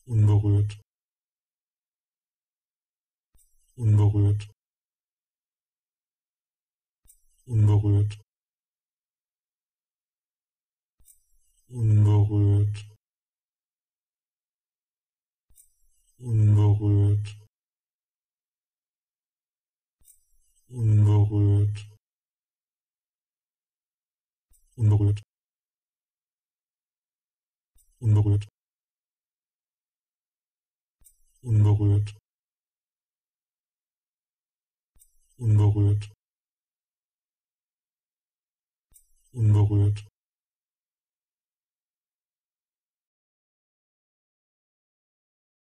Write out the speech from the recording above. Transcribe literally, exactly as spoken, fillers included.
unberührt, unberührt, unberührt, unberührt, unberührt, unberührt, unberührt, unberührt, unberührt, unberührt, unberührt,